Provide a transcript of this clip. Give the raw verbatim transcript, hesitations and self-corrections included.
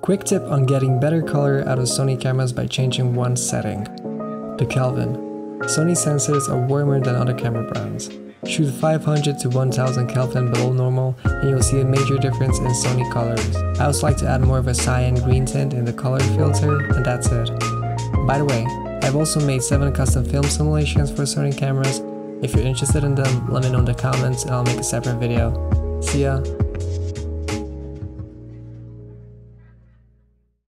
Quick tip on getting better color out of Sony cameras by changing one setting. The Kelvin. Sony sensors are warmer than other camera brands. Shoot five hundred to one thousand Kelvin below normal and you'll see a major difference in Sony Colors. I also like to add more of a cyan green tint in the color filter, and that's it. By the way, I've also made seven custom film simulations for Sony cameras. If you're interested in them, let me know in the comments and I'll make a separate video. See ya!